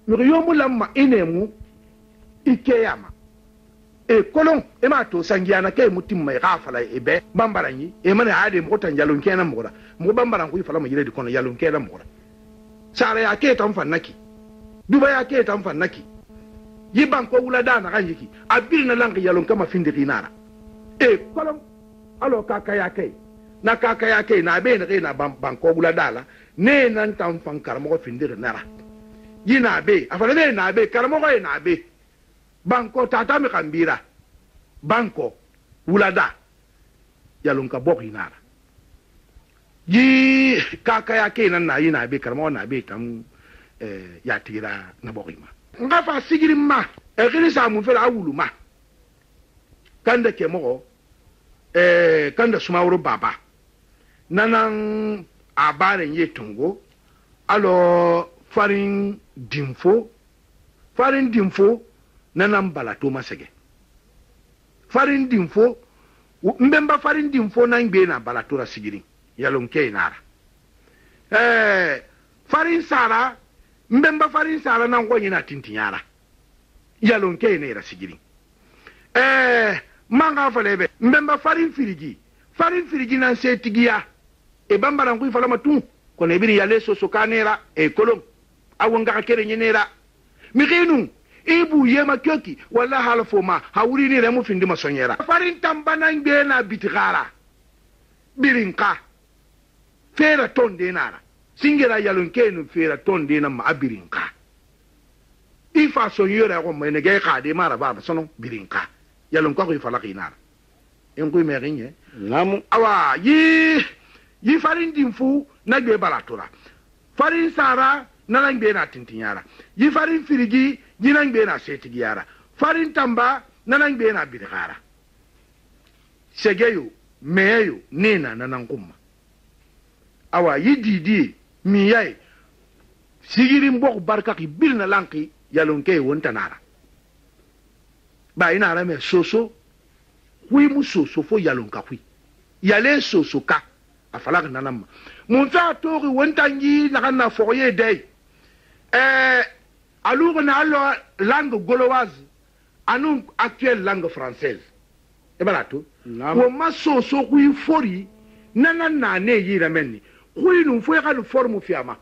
mi yomu lamma inemu ikeyama e kolon e ma to sangiana kay mutim mai gafala e be bambaranyi e mana ade mo tan jalon kenan mo mo bambaran ku fala mo yire di kono jalon kenan mo sare ya ke tan fannaki duba ya ke tan fannaki yiban ko wula da na ganjiki abir na lang jalon kama findi kinara e kolon alo kaka ya kai na kaka ya kai na be na ban ko wula dala ne nan tan fan karmo findi nara yina be afala be na be karmo ko na be banko tata mi kambira banko wulada yalunka boki nara yi kaka ya ke nan na yi na be karma na be tam ya tira na boki ma nga fa sigiri ma e kini sa mun fela awulu ma kanda ke mo kanda sumawro baba nanan abaren ye tungo alo farin dimfo nanan balato masege farin dimfo mbemba farin dimfo nan gbe na balato ra sigiri yalon ke nara farin sara mbemba farin sara nan gonyi na tintinyara yalon ke ne ra sigiri manga falebe mbemba farin firigi nan se tigiya e bambara ku fala matu ko ne biri yale so kanera e kolom awonga ka kere nyenera mi khinu ibu yema kyoki wala halfo ma hawuri ni remu findi masonyera farin tambana ngbe na bitigara birinka fera tonde nara singera yalon kenu fera tonde na ma abirinka ifa sonyera ko mene ge khade mara ba sono birinka yalon ko ifala kinara en ko merinye namu awa yi farin dimfu na gbe balatura farin sara na langbe na tintinyara yi farin firigi jinan be na setigi yara farin tamba nanan be na bidgara segeyo meyo nena nanan kumma awa yididi miyai sigirin bok barka ki bilna lanki yalonke wonta nara ba ina ra me soso hui mu soso fo yalonka hui yale soso ka afalak nanam mun fa tori wonta ngi na kana foye dei alors on a la langue gauloise à nous actuelle langue française et voilà tout on m'a so kui fori nana na ne yira menni kui nous faut une forme fiama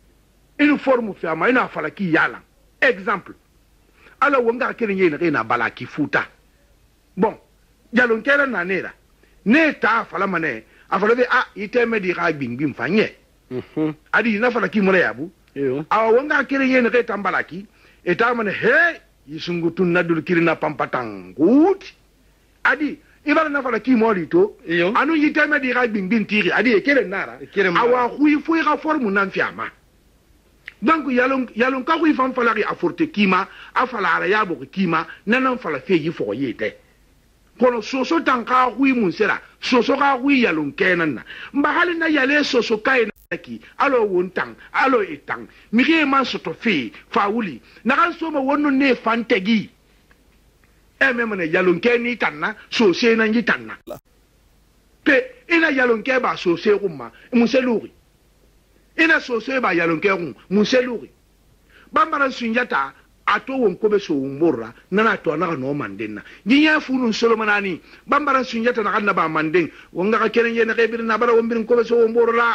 ina falaki yala exemple alors on ga kene yena na balaki futa bon jalon kera na nera ne ta fala mane afala be iteme di ga bing fanye adi na falaki mo yabu awa wonga kere yene ke tambalaki etamane he yisungutu nadul kirina pampatang gut adi ibara na fala ki molito anu yiteme di ga bingbin tiri adi kere nara awa hui fui ga formu nan fiama donc yalon ka hui fam fala ri aforte kima afala ara yabo kima nanan fala fe yi fo yete kono soso tanka hui munsera soso ga hui yalon kenan mba halina yale soso kai ki alo wontang alo etang mire man soto fe fauli na kan so ma wonno ne fantegi memene yalon ke ni tanna so se na ngi tanna pe ina yalon ke ba so se rumma museluri ina so se ba yalon ke rum museluri bambara sunjata ato won ko be so umborra nana to na no mandenna nyinya funu solomanani bambara sunjata na kan na ba manden wonga ka keren yene ke bir na bara won bir ko be so umborra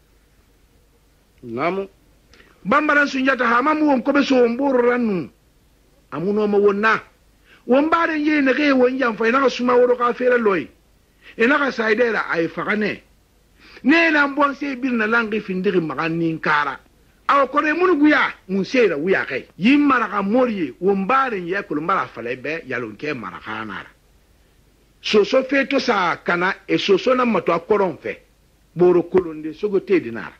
namu bambara sunjata hamamu won ko be so mboro rannu amuno ma wonna won bare yene ge won jam fa ina suma woro ka fere loy ina ka saidera ay fakane ne na mbon se bir na langi findiri magani kara aw ko re munu guya mun seera wuya kai yim maraka moriye won bare ye ko mara falebe yalon ke maraka nara soso feto sa kana e soso na mato akoron fe boro kolonde sogo te dinara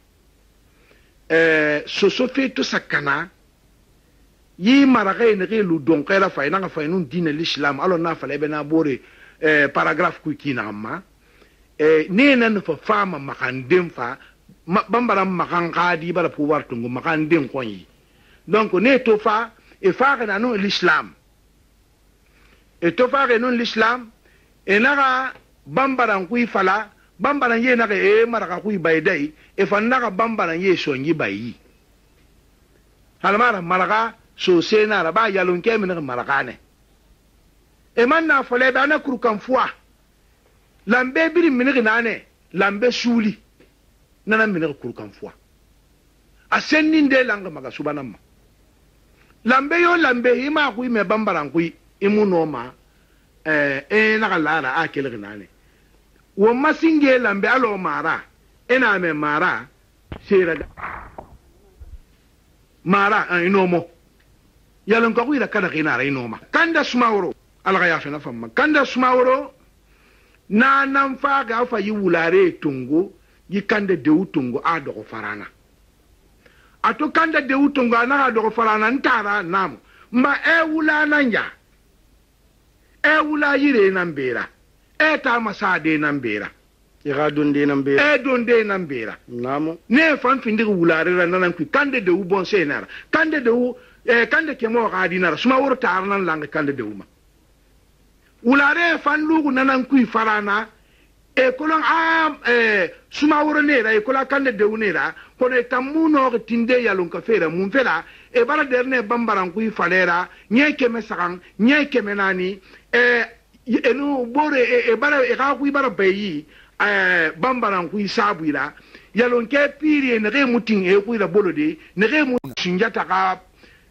soso feto sakana yi maraka ne ke lu don kaira fa ina fa inun din l'islam alo na fa lebe na bore paragraphe ku kina ma ne nan fa fama makandem fa bambara makan kadi bara pouvoir tungu makandem konyi donc ne to fa e fa na non l'islam e to fa non l'islam e na bambara ku fala bambara ye na maraka ku baydai e fa na bambara ye sonyi bayi halmara malaga so sena ra ba yalon ke min malaga ne e man na fole ba na kurkan fuwa lambe biri min ne lambe suli nana min kurkan fuwa asennin de langa maga subanamma lambe yo lambe hima ku me bambaran ku imuno ma na galara akele gnane wo masinge lambe alo mara ena me mara sera mara inomo yalon ka ku ira kada ginara inoma kanda smawro alga ya fena famma kanda smawro na nan fa ga fa yi wulare tungo yi kanda de utungo a do farana ato kanda de utungo na do farana ntara nam ma wula nanja wula yire nan bera ta masa de nan bera ira donde nan bera donde nan bera namo ne fan findi wulare ran nan ku kanda de u bon senara kanda de u kanda ke mo ga dinara suma wor tar nan langa kanda de uma wulare fan lugu nan ku farana kolon suma wor ne ra kola kanda de unera kono tamuno tinde yalon ka fera mun fela bara derne bambaran ku falera nyeke mesakan nyeke menani enu bore bara ga ku bara bayi bambaran ku sabuira yalon ke piri ne re mutin ku ira bolode ne re mu sinjata ka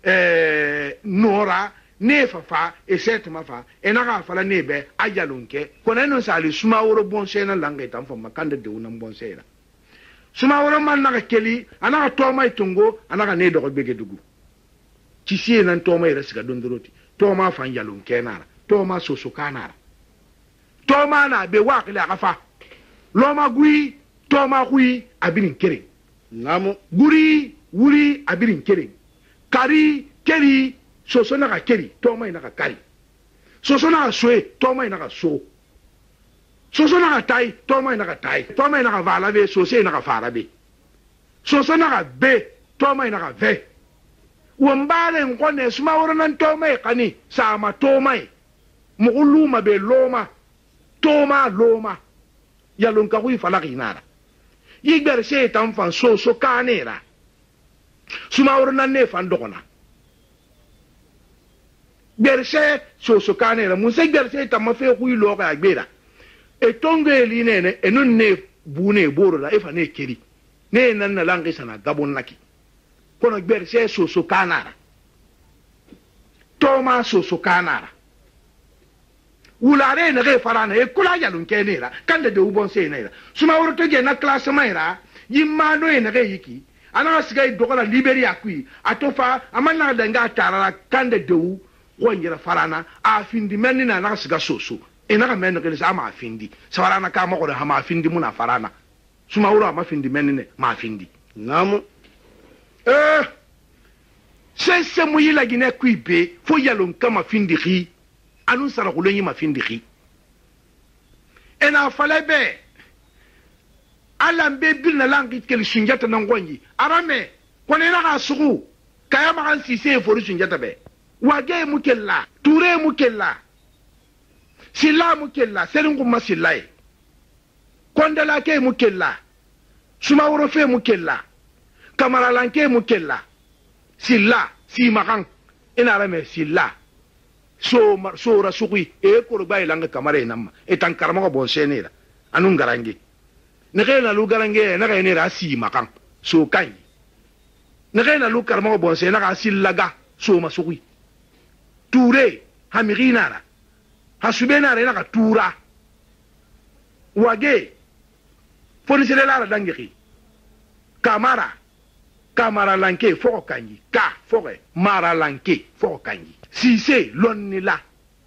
nora ne fafa setma fa na ga fala nebe ayalon ke kono non sali suma woro bon sena langa tan fa makanda de unan bon sena suma woro man na keli ana to mai tungo ana ne do bege dugu ci sie nan to mai rasiga dondoroti to ma fan yalon kenara to ma soso kanara to ma na be wakile akafa lo ma gui to ma gui abirin kere namo guri wuri abirin kere kari keri soso na ka keri to mai na ka kari soso na ka soe to mai na ka so soso na ka tai to mai na ka tai to mai na ka vala be soso na ka fara be soso na ka be to mai na ka ve wombare ngone suma woronan to mai kani sama to mai muguluma be loma toma loma yalon ka wi falaki nara yigber se tan fan soso kanera suma woronan ne fan dogona berse soso kanera musa berse tan ma fe ku lo ga gbera e tongo eli ne e non ne bune boro la e fa ne keri ne nan na langi sana gabon naki kono berse soso kanara toma soso kanara wulare ne ge farana e kula yalun kenera kande de ubon se nera suma woro to je na classe maira yimma no e ne ge yiki ana siga dogola liberia kui atofa amana danga tarara kande de u wonjira farana a findi menni na na siga soso ina ka menno ke sa ma findi sawarana ka mako da ma findi muna farana suma wuro ma findi menni ne ma findi namo se mu yila gine kuibe fo yalon kama findi khi anun sara ko lenyi ma findi khi ena falebe alambe bil na langi kel shinjata nan gonyi arame kone na ka sugu kaya ma kan sise fo shinjata be wage mukella ture mukella silla mukella serin kuma sillaye kondala ke mukella suma woro fe mukella kamara lanke mukella silla si makan ina rame silla so rasukui ko bai langa kamare namma etan karama bon senera anun garange ne na lu garange na ga ne ra si makan so kan ne na lu karama bon senera ga sillaga so masukui ture hamirinara hasubenara ina ka tura wage fonisere lara dangi kamara lanke foko kanyi ka foke mara lanke foko kanyi sise lonni la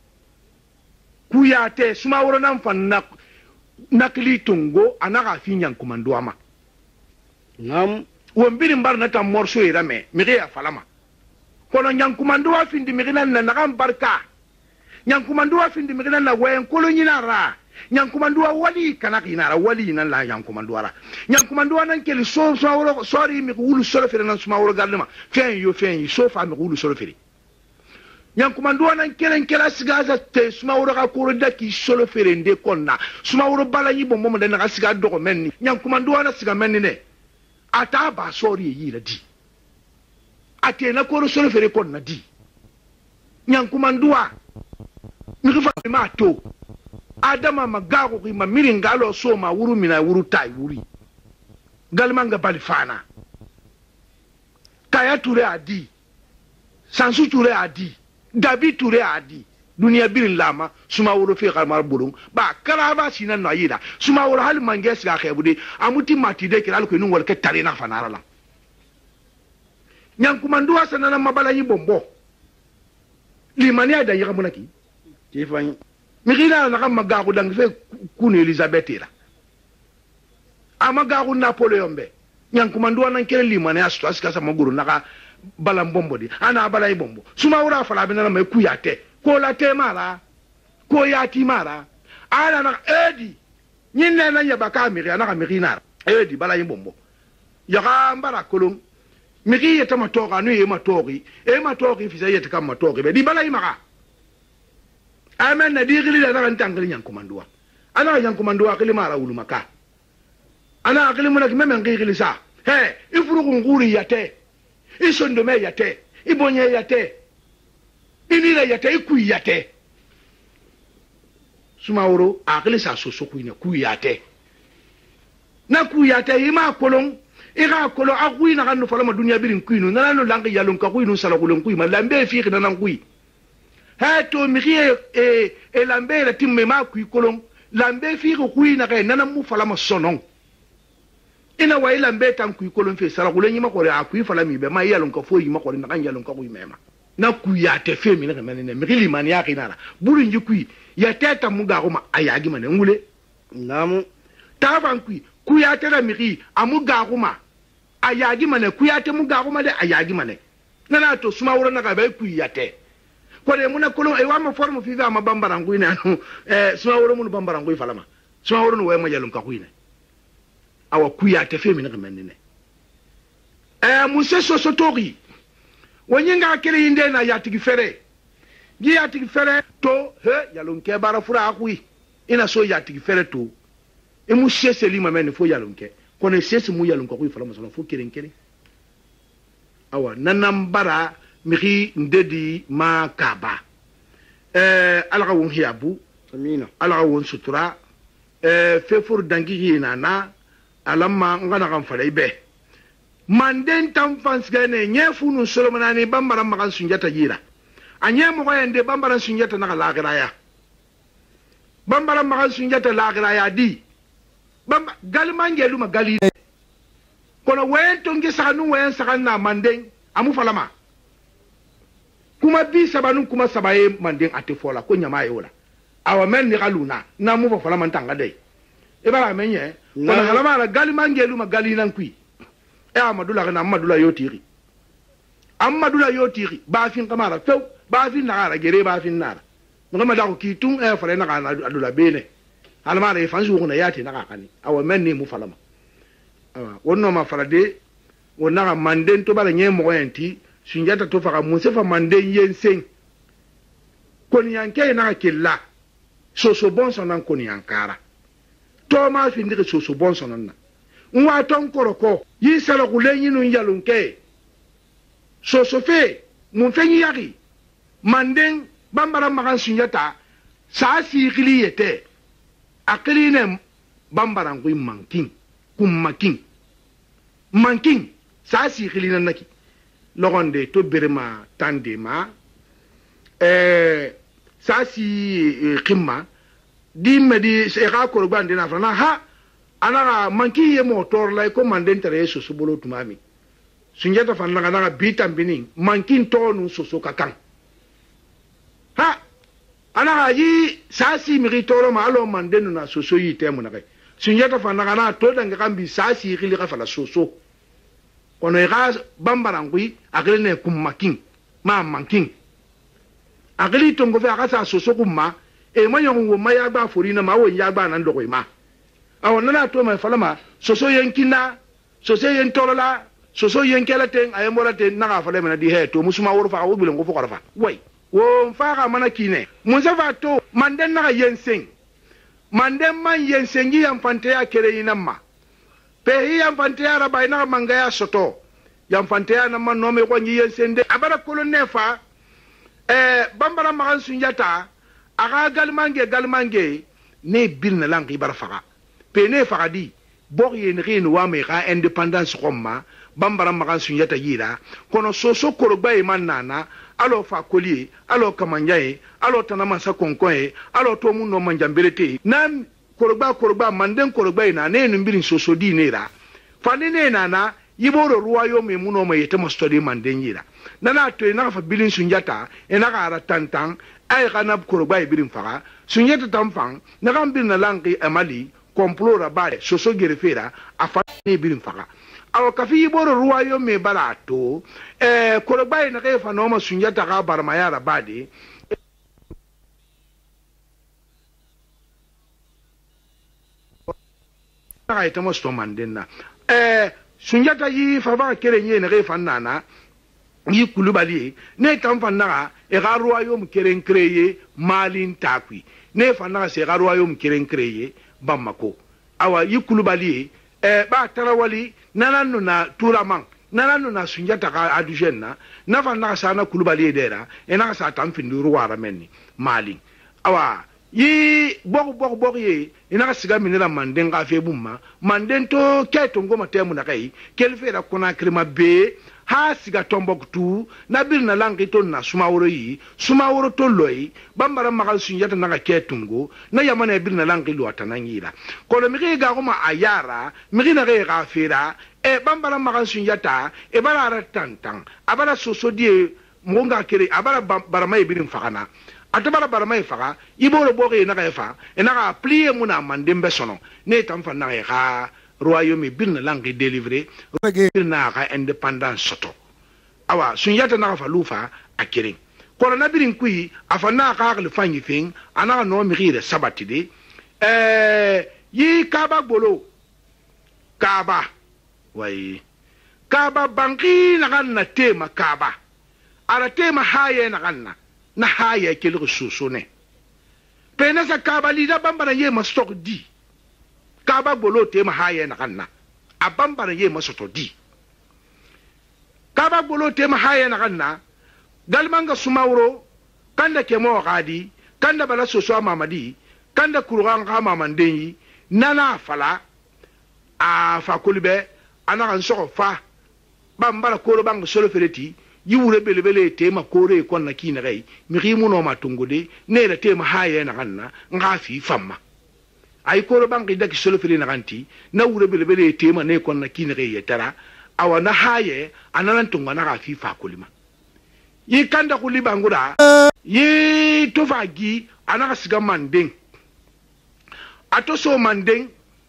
kuyate suma woro nan fan nakli tungo anaka finyan kumando ama nam wombiri mbar na tam morso irame miri ya falama kono nyankumando wa findi mirina na nakam barka nyankumando wa findi mirina na wayen kolonyina ra nyankumando wa wali kana kinara wali nan la nyankumando ara nyankumando wa nan keli so woro sori mi wulu solo fere nan suma woro gardema fen so fa mi wulu solo fere nyankumando wa nan kelen kela sigaza te suma woro ka koro daki solo fere nde konna suma woro bala yibo momo de na siga dogo menni nyankumando wa na siga menni ne ata ba sori yi la di atena ko solo fere kon na di nyankumandua mikifa ma to adama magago ki ma miringalo so ma wuru mina wuru tai wuri galmanga balifana kaya ture adi sansu ture adi dabi ture adi dunia birin lama suma wuro fe kalmar bulung ba karaba sinan na yida suma wuro hal manges ga khebude amuti mati de kiral ko nun wal ke tare na fanara la nyankumandua sanana mabala yi bombo limania da yaka munaki tifan mikina na kam magago dang fe kunu Elizabeth la amagago Napoleon be nyankumandua nan kele limania asto aska sa maguru naka balam bombo di ana balay bombo suma wura fala bina na kuyate ko la temara ko yati mara ana na edi nyinne na yabaka miri ana ka mirina edi balay bombo yaka mbara kolon miri yeta matoga no yema togi e matogi fisa yeta kam matogi be di balay maka amen na digili da na ntangli nyankumandua ana nyankumandua kili mara ulu maka ana akili munaki meme ngili sa he ifuru nguri yate isondome yate ibonye yate inira yate ikui yate sumauro akili sa soso kuine kui yate na kui yate ima kolon ira kolon akui na kanu falama dunia birin kuinu na no langi yalon ka kuinu sala kolon kui ma lambe fi na nan kui ha to mirie e lambe la timme ma kui kolon lambe fi kui na ka nana mu falama sonon ina wa ila mbeta ku kolon fe sala kulen yima ko a ku fala mi be ma yalon ko fo yima ko na kan yalon ko ku mema na ku ya te fe mi na mene mi kili man ya kinara buru nji ku ya teta mu ga ko ma ayagi mane ngule namu ta ban ku ya te da mi ki amu ga ko ma ayagi mane ku ya te mu ga ko ma de ayagi mane na to suma wuro na ga be ku ya te ko de muna kolon e wa ma formu fi ma bambara ngui na suma wuro mu bambara ngui fala ma suma wuro no wa ma yalon ka ku ne awa kuya te fe mi na menene musse so tori wonyinga kele inde na yatigi fere gi yatigi fere to he yalonke bara fura akui ina so yatigi fere to e musse selima men fo yalonke kono sese mu yalonko ko fala masala fo keren keren awa nanam bara miri ndedi ma kaba alga won hiabu amina alga won sutura fe for dangi na alamma ngana kan fara ibe manden tan fans gane nyefu nu solomana ni bambara makan sunjata jira anye mo ko yende bambara sunjata na lagira ya bambara makan sunjata lagira ya di bamba galman gelu ma gali kono wento ngi sanu wen sakan na manden amu falama kuma bi sabanu kuma sabaye manden atifola ko nyama yola awa men ni galuna na mu falama tanga dai ibara menye kono galama la gali mangelu ma gali nan kui e amadula kana amadula yotiri ba fin kamara few ba fin na ara gere ba fin nara ngama da ko kitun e fare na kana adula bene almara e fansu ko na yati na kani awa men ni mu falama awa wonno ma farade wonna manden to bala nyemo ko enti sunjata to faka musefa manden yensen koni yanke na killa so bon sonan koni yankara Thomas findike soso bon sononna nwa ton koroko yi sala kulenyi nun yalunke soso fe mun fenyi yaki manden bambara makan sunyata sa si kili yete akili ne bambara ngui manking sa si kili nanaki logonde to berema tandema sa si kimma di medi se ga ko gbande na frana ha anara manki ye motor la ko manden tere so bolo tumami sunjata fan la na bitam binin mankin tonu so kakan ha anara yi sasi mi toro ma alo manden na so yi temu na kai sunjata fan la na to danga kambi sasi khili ka fala so kono ga bambara ngui agrene kum makin ma mankin agli tongo fe akasa so kumma e manyon wo maya gba fori na ma wo ya gba na ndo ko ma awon na to ma falama soso yenkina soso yen torola soso yen keleten ay morate na ga fale mena di he to musuma wor fa wo bilen ko fa way wo fa ga mana kine mun sa fa to manden na yensen manden man yensen gi yam fante ya kere yinamma pe yam fante ya rabai na manga ya soto yam fanteya na man no me ko nyi yensende abara kolo nefa bambara magan sunjata aga galmange ne bilna langi bar faga pe ne faga di bor yen rin wa me ga independence komma bambara magan sunjata yira kono soso korogba e man nana alo fa kolier alo kamanjaye alo tanama sa konkoe alo to mun no manjambelete nan korogba manden korogba ina ne numbirin soso di nera fanene nana yiboro ruwayo me muno ma yete mastodi manden yira nana to ina fa bilin sunjata ina ga ara tantan ay kana korogba e birin faga sunjata tamfang na gambir na langi amali complora bare soso gerefera afa ne birin faga aw kafi yiboro ruwayo me balato korogba ina ga fa no ma sunjata ga barmayara bade ay tamo sto mandenna sunjata yi fava kere nye ne refan nana yi kulubali ne tam fanna e garuayom keren kreye malin takwi ne fanna se garuayom keren kreye bamako awa yi kulubali ba tarawali nananu na turaman nananu na sunjata ka adujenna na fanna sana kulubali dera e na sa tam findu ruwara menni malin awa yi bok ye ina siga minira manden ga fe bumma manden to keto ngoma temu na kai kelfera kuna krima be ha siga tomboktu na bir na langi to na sumaworo to loyi bambara magal sunjata na ketungo na yamana bir na langi lo atanangira kono mi ga goma ayara mi na ga fera bambara magal sunjata bara tantan abara soso die monga kere abara barama birin fakana atabara barama faga iboro boge na ga fa ena ga plier muna mandembe sono ne tam fa na ga royaume bin langue délivrer na ga indépendance soto awa sunyata na fa lufa akirin kono na birin kui afana ga ga fanyi fin ana no mi gire sabati de yi kaba bolo kaba wai kaba banki na ga na tema kaba ara tema haye na ganna na haya kele susu ne pena sa kabali da bambara ye mastok di kaba bolo te ma haya na kanna a bambara ye masoto di kaba bolo te ma haya na kanna galmanga sumawro kanda ke mo gadi kanda bala susu mamadi kanda kurugan ga mamandenyi nana fala a fa kulbe ana kan so fa bambara ko bang solo fereti yiwure belebele tema kore kon na kina gai mi rimuno matungode ne la tema haye na ganna nga fi famma ay koro bangi daki solo fili na ganti na wure belebele tema ne kon na kina gai yetara awa na haye ananan tunga na fi fa kulima yi kanda kuliba ngura yi tofagi anaka siga mandeng atoso mandeng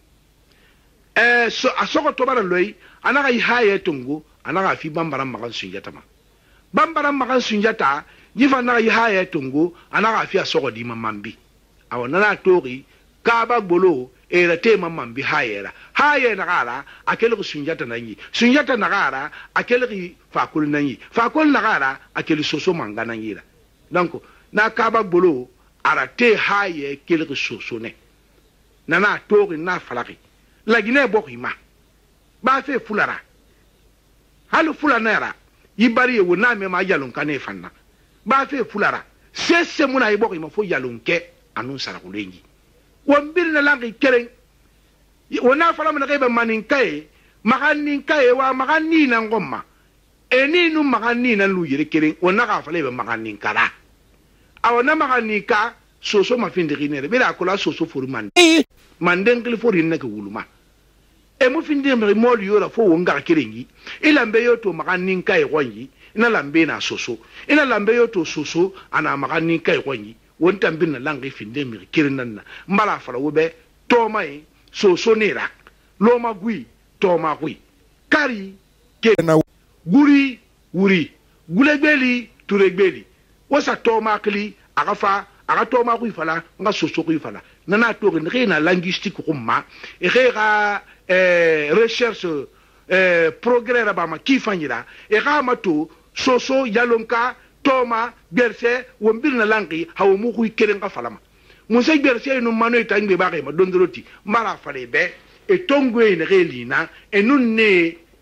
so asoko tobara loy anaka yi haye tungu anaka fi bambara magan sunjata ma bambara magan sunjata yifa na yi haye tungu anaka fi asoko di mamambi awona na tori kaba gbolo era tema mambi hayera hayera gara akele ko sunjata nanyi sunjata na gara akele ki fakul nanyi fakul na gara akele soso mangana nyira donc na kaba gbolo arate haye kele ko soso ne nana tori na falaki lagine bokima ba fe fulara halu fulanera yibari wo na me ma yalon kane fanna ba fe fulara sese muna iboko ma fo yalon ke anun sara kulengi wambir na langi keren wona fala mun kay manin kay maganin kay wa magani na ngomma eni nu magani na lu yire keren wona ka fala be maganin kara awona magani ka soso ma finde rinere be la kola soso for man manden kli for hinna ke wuluma e mo finde me mo yora fo wonga kerengi ilambe yoto maganin kay gonyi ina lambe na soso ina lambe yoto soso ana maganin kay gonyi won tambin na langi finde mi kirin nan mbala fala wobe to mai soso nera loma gui to ma gui kari ke na guri wuri gulegbeli turegbeli wosa to ma kli agafa aga to ma gui fala nga soso gui fala nana to na linguistique kumma e ga recherche progrès rabama ki fanyira e ga mato soso yalonka toma berse wombir na langi hawo mu kuy keren ka falama musa berse no mano itangbe ba ma dondroti mara fale be e tongwe ne relina e nun ne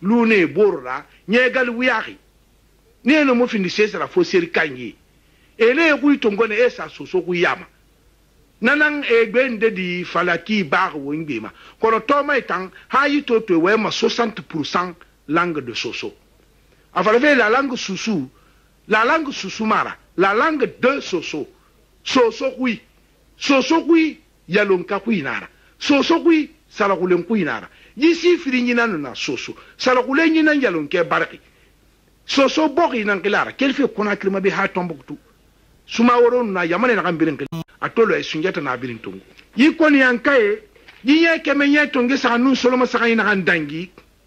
lune borra nyegal wiyari ne no mo findi sesara fo seri kanyi ele ku itongone esa soso ku yama nanan egbende di falaki bar wingema kono to mai tan hayi to to we ma 60% langue de soso avalve la langue susu mara la langue de soso kui yalonka kuinara soso kui salakulen kuinara yisi firinyina na soso salakulen nyina yalonke barki soso bogi nan kilara kelfe kona klima be ha tombuktu suma woro na yamane na gambirin atolo e sunjata na birin tongo yikoni yankaye yiye kemenye tonge sa nun soloma sa ina gandangi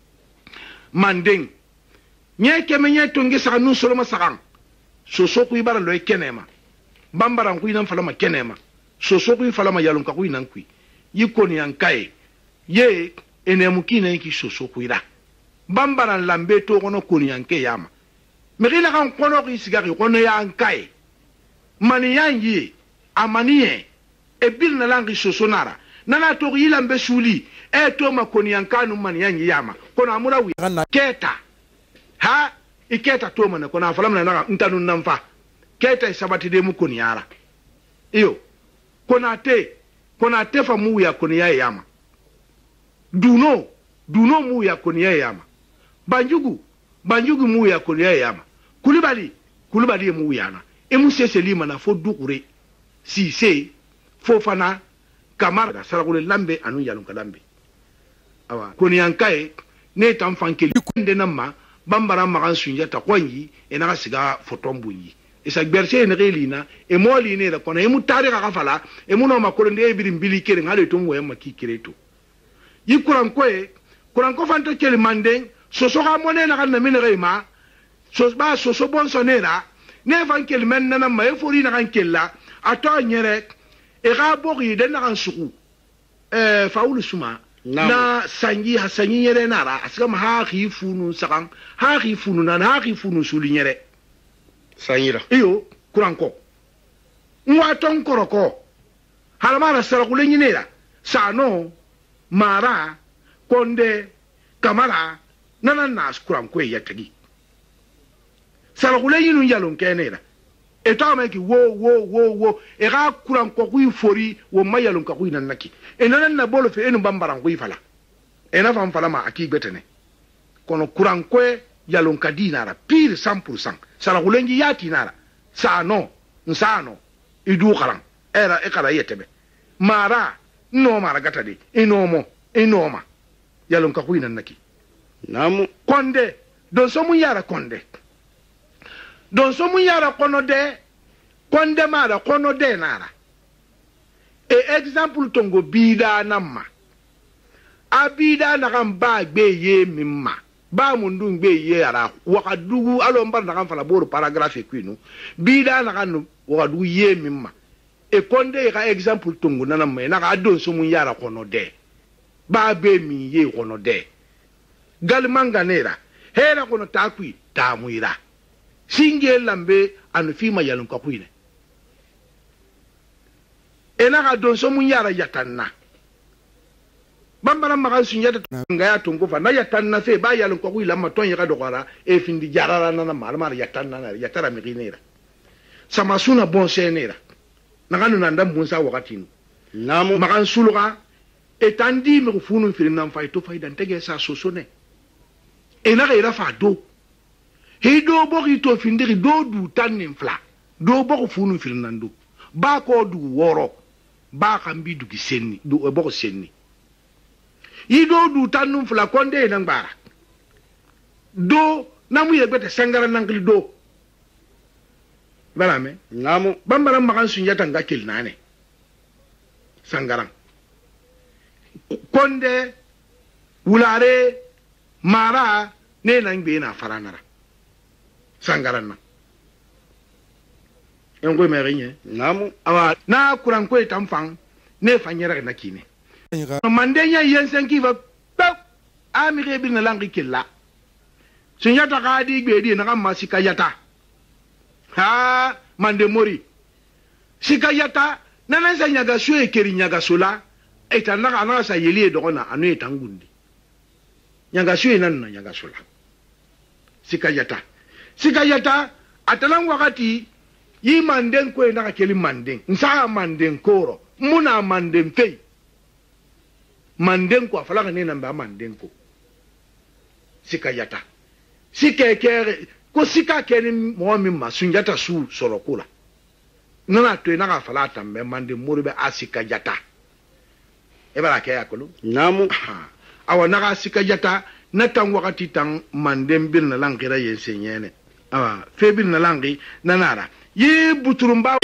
mandeng nye kemenye tonge sa nun soloma sa soso ku ibara lo kenema bambara ku ina falama kenema soso ku falama yalonka ku ina ku yikoni yankaye ye enemukina yiki soso ku ira bambara lambe to kono koni yanke yama megila kan kono ki sigari kono yankaye mani yangi amaniye e bil na langi sosonara nana to yila mbe suli e to makoni yankanu mani yangi yama kono amura wi keta ha iketa to mana kono afalam na ntanu namfa keta isabati de mu koni yara iyo kona te fa mu ya koni ya yama duno mu ya koni ya yama banjugu mu ya koni ya yama kulibali mu yana emu sese lima na fo dukure si se fo fana kamara sarakule lambe anu yalunka lambe awa koni yankaye ne tan fankeli kunde namma bambara magan sunjata kwanyi enaka siga fotombunyi isa gberse ne relina e moli ne da kona emu tarika kafala emu no makolo nde birim bili kere ngale to moye makki kireto yi kuran ko fanto kele manden soso ga mone na kan na minere ma soso bon sonera ne van kel men nana ma e fori na kan kella ato nyere e ga bogi de na kan suku faulu suma na sangi hasanyi nyere nara asga ma ha khi funu sakan ha khi funu na ha khi funu suli nyere sanyira iyo kuranko nwa ton koroko halmara sara kule nyinera sano mara konde kamara nana nas kuranko yatagi sara kule yinu yalon kenera eta meki wo e ga kuranko ku fori wo mayalon ka ku nanaki e nanan na bolo fe enu bambaran ku fala e na fam fala ma aki betene kono kuranko yalon ka dinara pire 100% sara kule ngi yati nara sano nsano idu karan era e kala yetebe mara no mara gatade enoma yalon ka ku nanaki namu konde don so mun yara konde don so mun yara kono de konde mara kono de nara e example tongo bida namma abida na kan ba gbe ye mimma ba mundu gbe ye ara wakadugu alo mbar na kan fala boro paragraphe kwinu bida na kan wakadugu ye mimma e konde ka example tongo nana me na ka don so mun yara kono de ba be mi ye kono de galmanga nera hera kono takwi tamuira singe lambe anu fima yalun ka kuine ena ka don so mun yara yatanna bambara magan sunyata ngaya tungo fa na yatanna fe ba yalun ka kuila ma ton yaka dokara e findi jarara na malmar yatanna na yatara miginera sama suna bon senera naganu nanda munsa wakati no namu magan suluga etandi me funu firinam fayto faydan tege sa sosone ena ga ira fa do hido bogi to findiri do du tanin fla do bogo funu firnando ba ko du woro ba kan bi du gisenni du bogo senni hido du tanun fla konde nan bara do namu yegbete sangara nangli do bala me namu bambara makan sunyata ngakil nane sangaran konde wulare mara ne nan gbe na faranara sangaran na yango me rinye namu awa na kuran ko tamfang ne fanyera na kine mandenya yensen ki va amire bil na langi killa sunyata ka di gbe di na kam masika yata ha mande mori sika yata nana sa nyaga sue keri nyaga sola eta na sa yeli do na anu etangundi nyanga shu nan na nyanga shula sika yata atalan wakati yi manden ko na keli manden nsa manden koro muna manden fei manden ko afala ne namba manden ko sika yata sika kere ko sika keni mo mi masunjata su soro kula nana to na afala tambe manden moribe asika yata e bara ke yakolo namu awa na sika yata na tan wakati tan manden bil na langira yensenyene awa febil na langi nanara yi buturumba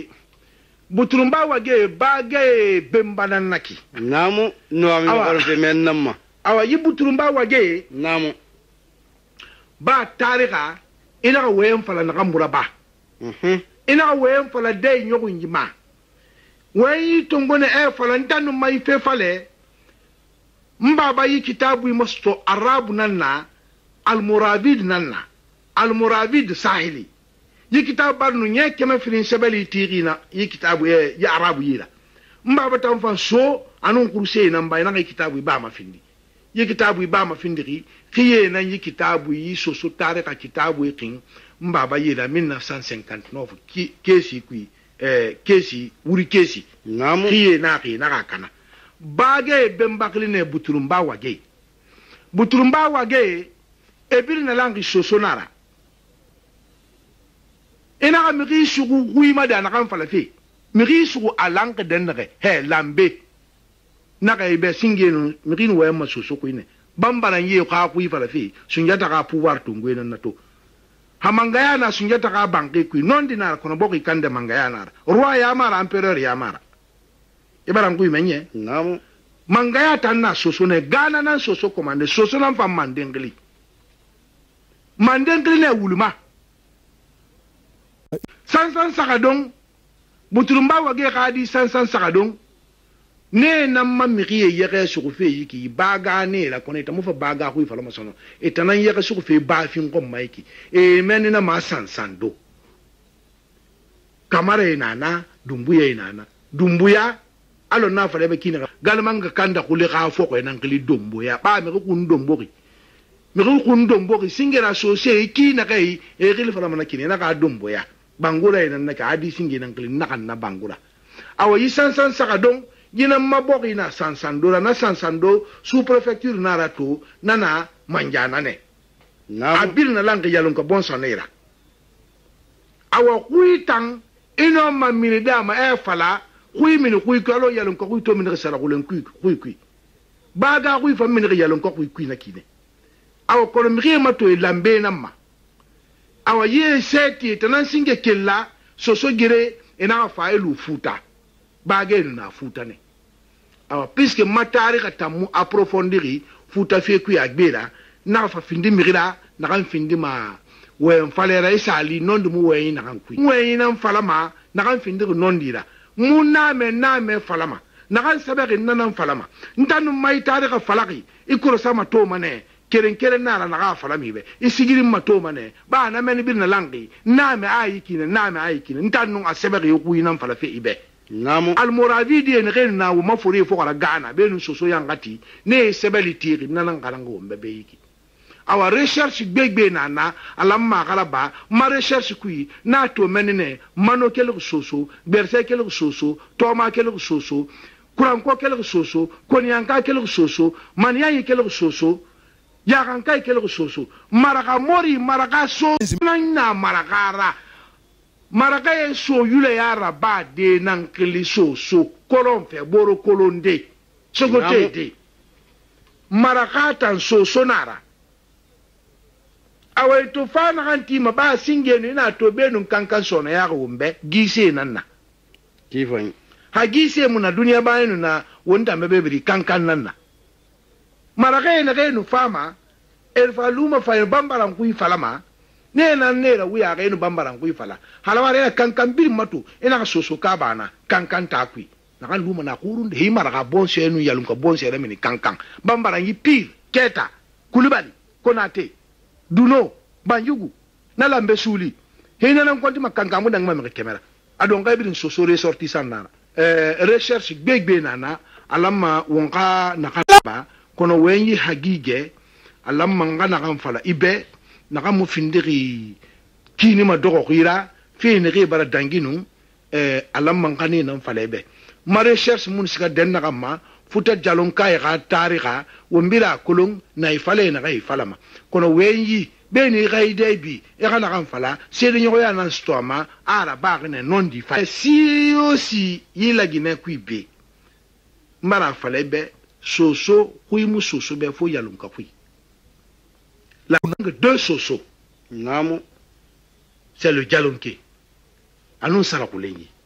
wage bage bembanan naki namu no ami orfe men namma awa yi buturumba wage namu ba tarika ina wayen fala na kambura ba ina wayen fala dai nyogun jima wayi tongone e fala ndanu mai fe fale mbaba yi kitabu musto arabu nanna almuravid nanna almuravid sahili yi kitabu barnu nye kema filin sebeli tirina yi kitabu ya arabu yira mbaba tamfan so anun kurse nan bay na kitabu ba ma findi yi kitabu ba ma findi kiye nan yi kitabu yi so tare ka kitabu kin mbaba yira 1959 kesi kui kesi wuri kesi namu kiye na kana bage bembakli ne buturumba wage ebil na langi sosonara ina ga miri sugu huima da na kan falafe miri sugu alanka denre he lambe na ga ibe singenu miri no wayma soso ko ine bambaran ye ka ku falafe sunjata ka pouvoir tungwe na to hamangaya na sunjata ka banke ku non dinar kono boki kande mangaya na roi ya mara empereur ya mara ibaran ku menye namu mangaya tanna soso ne gana nan soso komande soso nan fam mandengli ne wuluma sansan sakadon buturumba wage kadi sansan sakadon ne nan mamiriye yere sukufe yiki baga ne la koneta mufa baga ku ifalo masono etanan yere sukufe ba fin ko maiki menina ma sansando kamare nana dumbuya alo na fale be kina galmanga kanda kule ka foko nan kili dumbuya ba me ku ndombori singera sose kina kai gili fala mana kina na ka dumbuya bangura ina na ka adi singina kili na kan na bangura awa yi sansan sakadon yina maboki na sansando na sansando sous préfecture na rato nana manjana ne abil na langi yalon ka bon sonera awa kuitang ino ma minida ma e fala kui min kui kalo yalon ka kui to min resala kulen kui baga kui fa min yalon ka kui na kine awa kono mi ma to lambe namma awa ye seti tanan singe kella soso gire ina fa elu futa bagay na futa ne awa puisque matari ka tamu approfondiri futa fe ku agbela na fa findi mirida na kan findi ma wen falera isali non dum wen na kan ku wen na falama na kan findi non dira mu na me falama na kan sabari nan falama ntanu mai tari ka falaki ikoro sama to mane keren na na falami be isigiri mato mane ba na men bir na langi na me ayikine ntanu asabari ku nan falafe ibe namu almoravidi en ren na wo mafuri fo kala gana be nu soso yangati ne sebeli tiri nanan karango mbebe yiki awa recherche gbegbe na alamma kala ba ma recherche kui na to menene mano kele soso berse kele soso toma kele soso kuranko kele soso konyanka kele soso maniya kele soso yakanka kele soso maraka mori maraka so na marakara maraka ye so yule ya raba de nan kili so kolon fe boro kolonde sogote de maraka tan so sonara awai to fana hanti ma ba singe ni na to benun kankan sona ya gumbe gise nanna kifan ha gise mu na duniya bayinu na wonda mebebiri kankan nanna maraka ye na genu fama el faluma fa bambaran ku falama ne na ne la wiya ga inu bambaran ku fala halaware kankan bir matu ina soso ka bana kankan ta ku na kan luma na kurun de himara ga bon senu yalum ka bon sere mini kankan bambaran yi pir keta kulibali konate duno banjugu na lambe suli hina nan konti makankan mu dang ma kemera adon ga birin soso ressortissant na recherche gbegbe nana alama wonka na ba kono wenyi hagige alam mangana kan fala ibe na kan mu findiri kini ma dogo gira fi ne ge bara danginu alam mangani nan fala ibe mare recherche mun sika den na ma futa jalon kai ga tarika wombira kulung na ifale na ga ifala ma kono wenyi beni ga ide bi e kana kan fala sede nyogo ya nan stoma ara ba ne non di fa si aussi yila gine kuibe mara fala ibe soso kuimu soso be fo yalon ka kui la nanga deux soso namu c'est le jalonke anon sara kulenyi